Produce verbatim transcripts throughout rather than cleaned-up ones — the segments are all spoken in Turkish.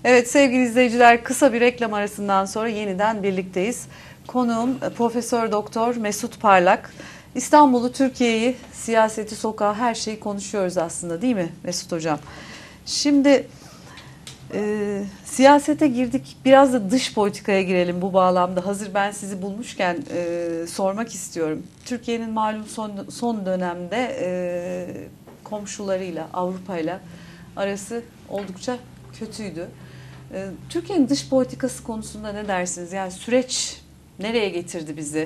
Evet sevgili izleyiciler, kısa bir reklam arasından sonra yeniden birlikteyiz. Konuğum Profesör Doktor Mesut Parlak. İstanbul'u, Türkiye'yi, siyaseti, sokağı, her şeyi konuşuyoruz aslında, değil mi Mesut Hocam? Şimdi e, siyasete girdik, biraz da dış politikaya girelim bu bağlamda. Hazır ben sizi bulmuşken e, sormak istiyorum. Türkiye'nin malum son, son dönemde e, komşularıyla, Avrupa'yla arası oldukça kötüydü. Türkiye'nin dış politikası konusunda ne dersiniz? Yani süreç nereye getirdi bizi?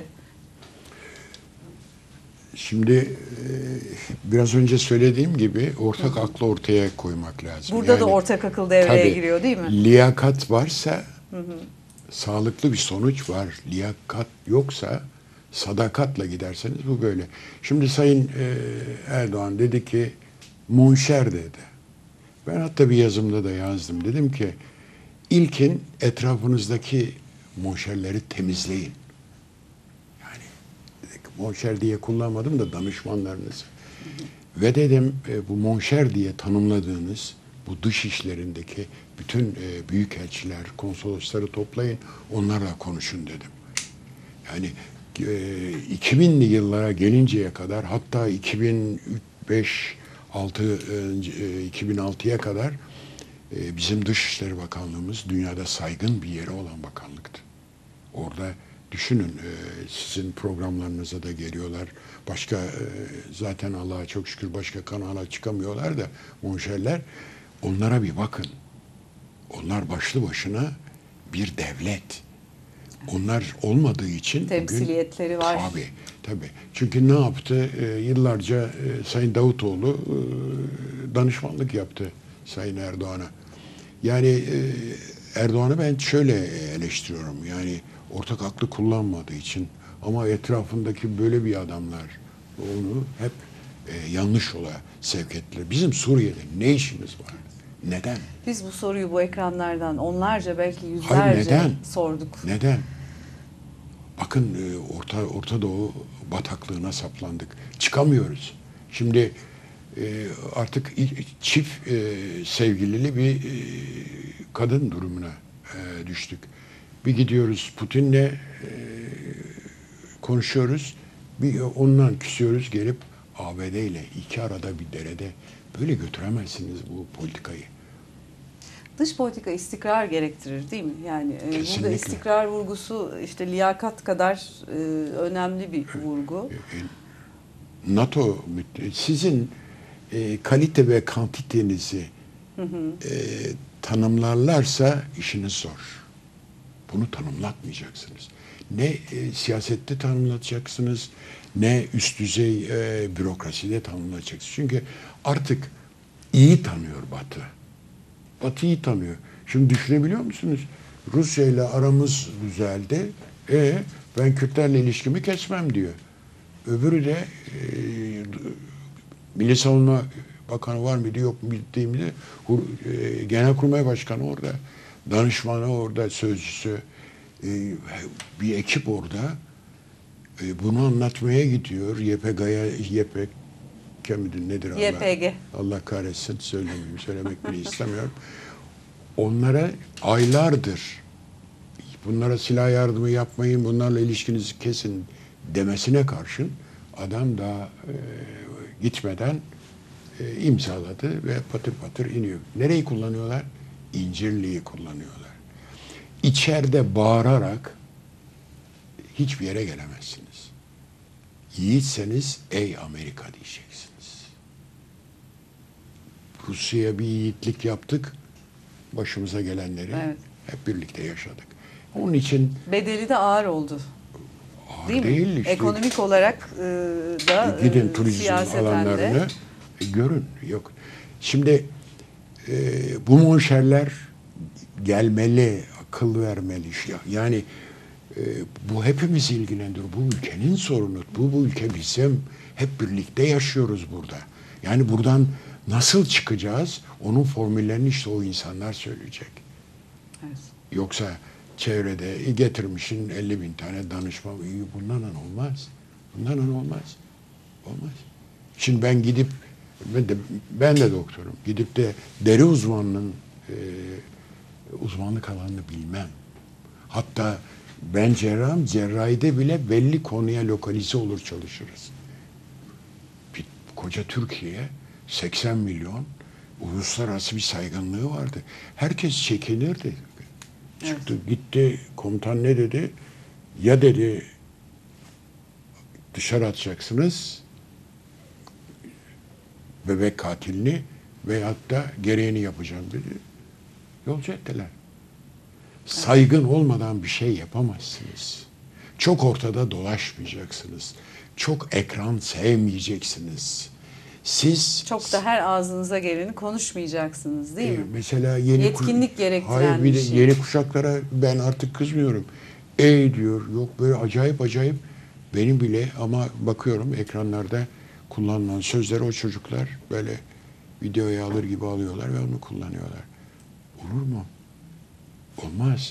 Şimdi biraz önce söylediğim gibi ortak aklı ortaya koymak lazım. Burada yani, da ortak akıl devreye tabii, giriyor değil mi? Liyakat varsa hı hı. sağlıklı bir sonuç var. Liyakat yoksa sadakatla giderseniz bu böyle. Şimdi Sayın Erdoğan dedi ki monşer dedi. Ben hatta bir yazımda da yazdım. Dedim ki ilkin etrafınızdaki monşerleri temizleyin. Yani monşer diye kullanmadım da danışmanlarınız. Ve dedim bu monşer diye tanımladığınız bu dış işlerindeki bütün büyükelçiler, konsolosları toplayın, onlarla konuşun dedim. Yani iki binli yıllara gelinceye kadar, hatta iki bin beş altı iki bin altıya kadar bizim Dışişleri Bakanlığımız dünyada saygın bir yeri olan bakanlıktı. Orada düşünün, sizin programlarınıza da geliyorlar. Başka zaten Allah'a çok şükür başka kanala çıkamıyorlar da monşerler. Onlara bir bakın. Onlar başlı başına bir devlet. Onlar olmadığı için temsiliyetleri bugün, var. Tabii, tabii. Çünkü ne yaptı? E, yıllarca e, Sayın Davutoğlu e, danışmanlık yaptı Sayın Erdoğan'a. Yani e, Erdoğan'ı ben şöyle eleştiriyorum. Yani ortak aklı kullanmadığı için, ama etrafındaki böyle bir adamlar onu hep e, yanlış yola sevk ettiler. Bizim Suriye'de ne işimiz var? Neden? Biz bu soruyu bu ekranlardan onlarca, belki yüzlerce Hayır, neden? sorduk. Neden? Bakın Orta Orta Doğu bataklığına saplandık. Çıkamıyoruz. Şimdi artık çift sevgilili bir kadın durumuna düştük. Bir gidiyoruz Putin'le konuşuyoruz. Bir ondan küsüyoruz, gelip A B D ile iki arada bir derede. Böyle götüremezsiniz bu politikayı. Dış politika istikrar gerektirir değil mi? Yani Kesinlikle. Burada istikrar vurgusu işte liyakat kadar e, önemli bir vurgu. NATO sizin e, kalite ve kantitenizi hı hı. E, tanımlarlarsa işiniz zor. Bunu tanımlatmayacaksınız. Ne e, siyasette tanımlatacaksınız, ne üst düzey e, bürokraside tanımlatacaksınız. Çünkü artık iyi tanıyor Batı. Batı iyi tanıyor. Şimdi düşünebiliyor musunuz? Rusya ile aramız düzeldi. E ben Kürtlerle ilişkimi kesmem diyor. Öbürü de e, Milli Savunma Bakanı var mıydı yok mu bildiğimde e, Genelkurmay Başkanı orada, danışmanı orada, sözcüsü, e, bir ekip orada e, bunu anlatmaya gidiyor. Y P G'ye Y P G midir nedir Allah? Y P G. Allah kahretsin, söylemeyeyim, söylemek bile istemiyorum. Onlara aylardır bunlara silah yardımı yapmayın, bunlarla ilişkinizi kesin demesine karşın adam daha e, gitmeden e, imzaladı ve patır patır iniyor. Nereyi kullanıyorlar? İncirliği kullanıyorlar. İçeride bağırarak hiçbir yere gelemezsiniz. Yiğitseniz ey Amerika diyeceksiniz. Rusya'ya bir yiğitlik yaptık. Başımıza gelenleri evet. hep birlikte yaşadık. Onun için bedeli de ağır oldu. Ağır değil, değil mi? Işte. Ekonomik olarak e, da gidin e, turizm alanlarını e, görün. Yok. Şimdi e, bu monşerler gelmeli, akıl vermeli. Yani e, bu hepimizi ilgilendiriyor. Bu ülkenin sorunu. Bu, bu ülke bizim. Hep birlikte yaşıyoruz burada. Yani buradan nasıl çıkacağız? Onun formüllerini işte o insanlar söyleyecek. Evet. Yoksa çevrede getirmişin elli bin tane danışma, bunlarla olmaz. Bunlarla olmaz. Olmaz. Şimdi ben gidip, ben de, ben de doktorum, gidip de deri uzmanının e, uzmanlık alanını bilmem. Hatta ben cerrahım, cerrahide bile belli konuya lokalize olur çalışırız. Bir, koca Türkiye, seksen milyon, uluslararası bir saygınlığı vardı. Herkes çekinirdi. Çıktı, evet. Gitti, komutan ne dedi? Ya dedi, dışarı atacaksınız bebek katilini veyahut da gereğini yapacağım dedi. Yolcu ettiler. Saygın olmadan bir şey yapamazsınız. Çok ortada dolaşmayacaksınız. Çok ekran sevmeyeceksiniz. Siz çok da her ağzınıza geleni konuşmayacaksınız, değil e, mi? Mesela yeni yetkinlik gerektiren hayır, bir bir de şey. Yeni kuşaklara ben artık kızmıyorum. Ey diyor, yok böyle acayip acayip benim bile ama bakıyorum ekranlarda kullanılan sözleri o çocuklar böyle videoya alır gibi alıyorlar ve onu kullanıyorlar. Olur mu? Olmaz.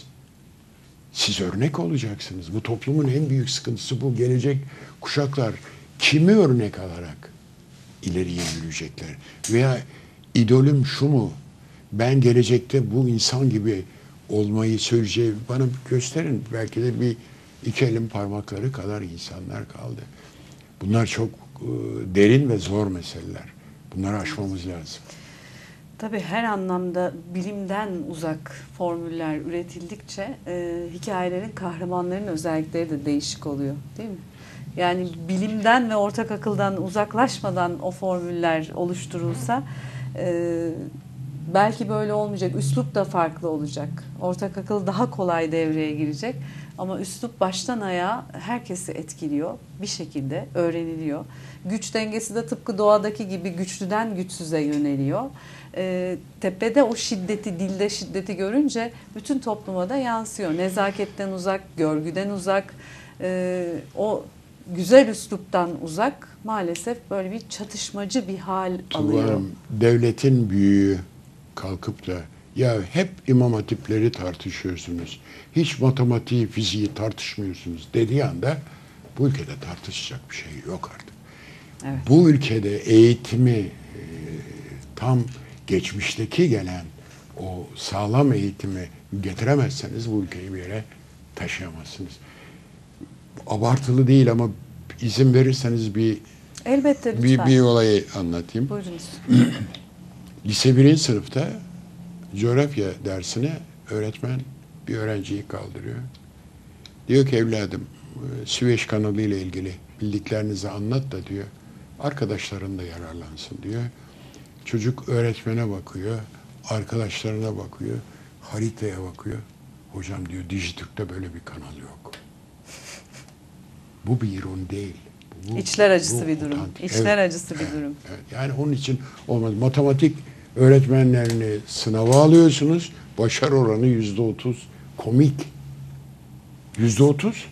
Siz örnek olacaksınız. Bu toplumun en büyük sıkıntısı bu. Gelecek kuşaklar kimi örnek alarak ileriye yürüyecekler? Veya idolüm şu mu? Ben gelecekte bu insan gibi olmayı söyleyeceği bana gösterin. Belki de bir iki elin parmakları kadar insanlar kaldı. Bunlar çok e, derin ve zor meseleler. Bunları aşmamız lazım. Tabii her anlamda bilimden uzak formüller üretildikçe e, hikayelerin, kahramanların özellikleri de değişik oluyor, değil mi? Yani bilimden ve ortak akıldan uzaklaşmadan o formüller oluşturulsa e, belki böyle olmayacak. Üslup da farklı olacak. Ortak akıl daha kolay devreye girecek. Ama üslup baştan ayağa herkesi etkiliyor. Bir şekilde öğreniliyor. Güç dengesi de tıpkı doğadaki gibi güçlüden güçsüze yöneliyor. E, tepede o şiddeti, dilde şiddeti görünce bütün topluma da yansıyor. Nezaketten uzak, görgüden uzak, e, o güzel üsluptan uzak maalesef böyle bir çatışmacı bir hal alıyor. Tuğba'm, devletin büyüğü kalkıp da ya hep imam hatipleri tartışıyorsunuz, hiç matematiği, fiziği tartışmıyorsunuz dediği anda bu ülkede tartışacak bir şey yok artık. Evet. Bu ülkede eğitimi e, tam geçmişteki gelen o sağlam eğitimi getiremezseniz bu ülkeyi bir yere taşıyamazsınız. Abartılı değil ama izin verirseniz bir Elbette bir, lütfen. bir olayı anlatayım. Buyurunuz. Lise birinci sınıfta coğrafya dersine öğretmen bir öğrenciyi kaldırıyor. Diyor ki evladım Süveyş kanalı ile ilgili bildiklerinizi anlat da diyor. Arkadaşların da yararlansın diyor. Çocuk öğretmene bakıyor, arkadaşlarına bakıyor, haritaya bakıyor. Hocam diyor Dijitürk'te böyle bir kanal yok. Bu bir ironi değil. Bu, İçler acısı bu bir durum. otantik. İçler Evet, acısı bir durum. evet. Yani onun için olmaz. Matematik öğretmenlerini sınava alıyorsunuz. Başarı oranı yüzde otuz. Komik. Yüzde otuz.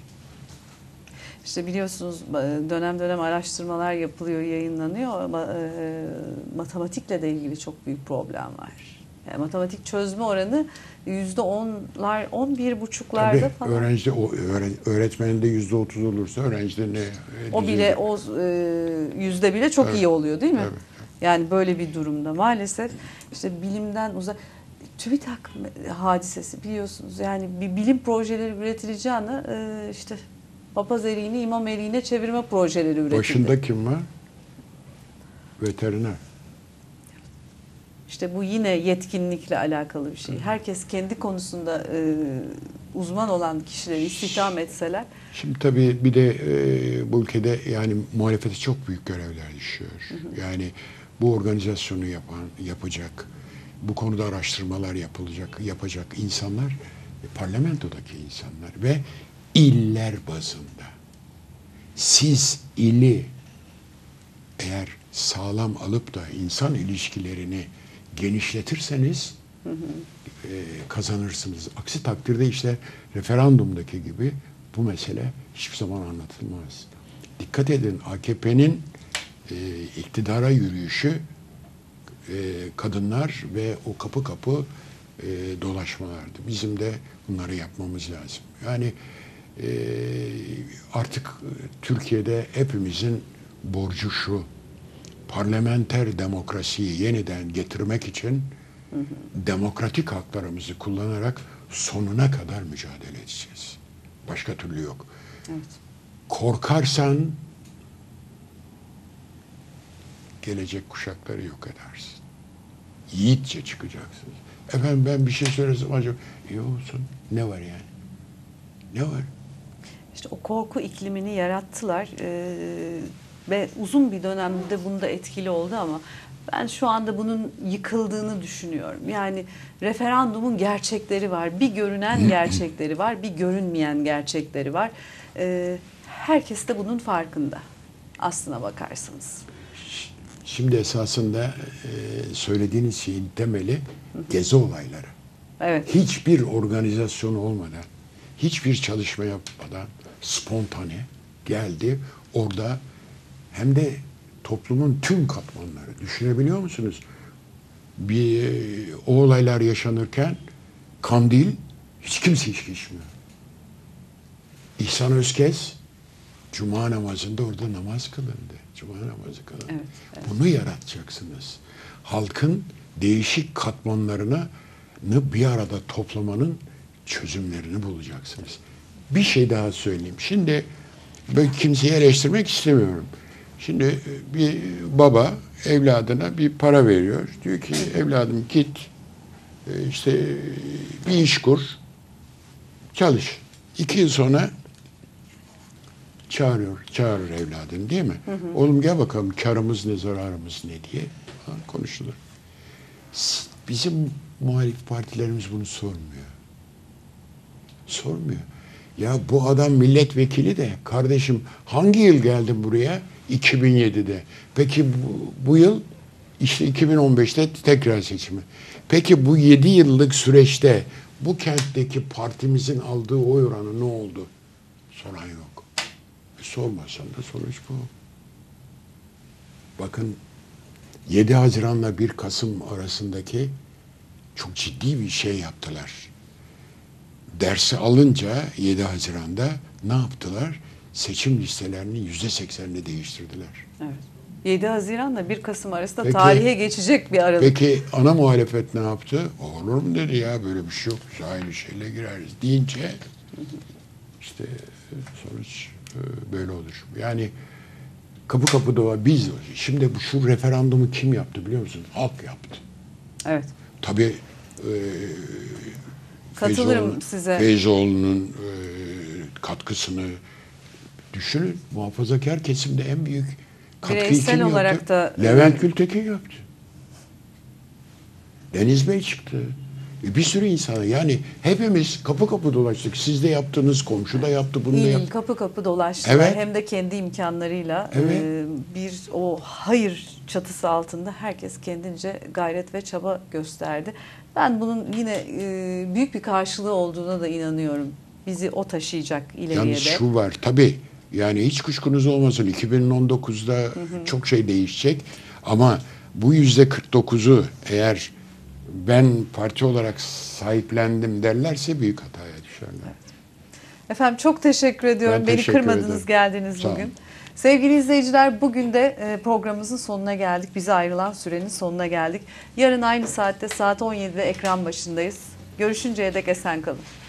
İşte biliyorsunuz dönem dönem araştırmalar yapılıyor, yayınlanıyor ama e, matematikle de ilgili çok büyük problem var. Yani matematik çözme oranı yüzde onlar, on bir buçuklarda Tabii, falan. öğrencide, o öğretmeninde yüzde otuz olursa öğrencide ne? O bile, o e, yüzde bile çok Evet. iyi oluyor değil mi? Evet. Yani böyle bir durumda maalesef işte bilimden uzak. TÜBİTAK hadisesi biliyorsunuz yani bir bilim projeleri üretileceğine e, işte papaz eriğini imam eriğine çevirme projeleri üretildi. Başında kim var? Veteriner. İşte bu yine yetkinlikle alakalı bir şey. Herkes kendi konusunda e, uzman olan kişileri istihdam etseler. Şimdi tabii bir de e, bu ülkede yani muhalefete çok büyük görevler düşüyor. Hı hı. Yani bu organizasyonu yapan, yapacak, bu konuda araştırmalar yapılacak, yapacak insanlar e, parlamentodaki insanlar ve iller bazında. Siz ili eğer sağlam alıp da insan ilişkilerini genişletirseniz hı hı. E, kazanırsınız. Aksi takdirde işte referandumdaki gibi bu mesele hiçbir zaman anlatılmaz. Dikkat edin A K P'nin e, iktidara yürüyüşü e, kadınlar ve o kapı kapı e, dolaşmalardı. Bizim de bunları yapmamız lazım. Yani e, artık Türkiye'de hepimizin borcu şu: parlamenter demokrasiyi yeniden getirmek için demokratik haklarımızı kullanarak sonuna kadar mücadele edeceğiz. Başka türlü yok. Evet. Korkarsan gelecek kuşakları yok edersin. Yiğitçe çıkacaksınız. Efendim ben bir şey söylesem acaba iyi olsun. Ne var yani? Ne var? İşte o korku iklimini yarattılar ee, ve uzun bir dönemde bunda etkili oldu ama ben şu anda bunun yıkıldığını düşünüyorum. Yani referandumun gerçekleri var, bir görünen gerçekleri var, bir görünmeyen gerçekleri var. Ee, herkes de bunun farkında aslına bakarsanız. Şimdi esasında e, söylediğiniz şeyin temeli gezi olayları. Evet. Hiçbir organizasyon olmadan, hiçbir çalışma yapmadan spontane geldi. Orada hem de toplumun tüm katmanları. Düşünebiliyor musunuz? Bir o olaylar yaşanırken Kandil hiç kimse içki içmiyor. İhsan Özkez Cuma namazında orada namaz kılındı. Cuma namazı kılındı. Evet, evet. Bunu yaratacaksınız. Halkın değişik katmanlarını bir arada toplamanın çözümlerini bulacaksınız. Bir şey daha söyleyeyim. Şimdi ben kimseyi eleştirmek istemiyorum. Şimdi bir baba evladına bir para veriyor. Diyor ki evladım git işte bir iş kur, çalış. İki yıl sonra çağırıyor, çağırır evladını değil mi? Hı hı. Oğlum gel bakalım karımız ne, zararımız ne diye falan konuşulur. Bizim muhalif partilerimiz bunu sormuyor. Sormuyor. Ya bu adam milletvekili de kardeşim hangi yıl geldin buraya? iki bin yedide. Peki bu, bu yıl işte iki bin on beşte tekrar seçimi. Peki bu yedi yıllık süreçte bu kentteki partimizin aldığı oy oranı ne oldu? Soran yok. E sormasan da sonuç bu. Bakın yedi Haziran'la bir Kasım arasındaki çok ciddi bir şey yaptılar. Dersi alınca yedi Haziran'da ne yaptılar? Seçim listelerinin yüzde seksenini değiştirdiler. Evet. yedi Haziran'la bir Kasım arasında Peki, tarihe geçecek bir aralık. Peki ana muhalefet ne yaptı? Olur mu dedi ya böyle bir şey yok. Biz aynı şeyle gireriz deyince işte sonuç böyle olur. Yani kapı kapı doğa biz. Şimdi şu referandumu kim yaptı biliyor musun? Halk yaptı. Evet. Tabii e, Katılırım Feyzoğlu, size. Feyzoğlu'nun e, katkısını düşünün. Muhafazakar kesimde en büyük katkıyı Bireysel kim olarak yaptı? da Levent Gültekin yaptı. Deniz Bey çıktı. E, bir sürü insana yani hepimiz kapı kapı dolaştık. Siz de yaptınız, komşu da yaptı, bunu da İyi, yaptı. kapı kapı dolaştılar. Evet. Hem de kendi imkanlarıyla Evet. e, bir o hayır çatısı altında herkes kendince gayret ve çaba gösterdi. Ben bunun yine e, büyük bir karşılığı olduğuna da inanıyorum. Bizi o taşıyacak ileriye Yalnız de. şu var tabii yani hiç kuşkunuz olmasın iki bin on dokuzda hı hı. çok şey değişecek ama bu yüzde kırk dokuzu eğer ben parti olarak sahiplendim derlerse büyük hataya düşerler. Evet. Efendim çok teşekkür ediyorum. Ben Beni teşekkür kırmadınız, ederim. geldiniz Sağ bugün. olun. Sevgili izleyiciler, bugün de e, programımızın sonuna geldik. Bize ayrılan sürenin sonuna geldik. Yarın aynı saatte saat on yedide ekran başındayız. Görüşünceye dek esen kalın.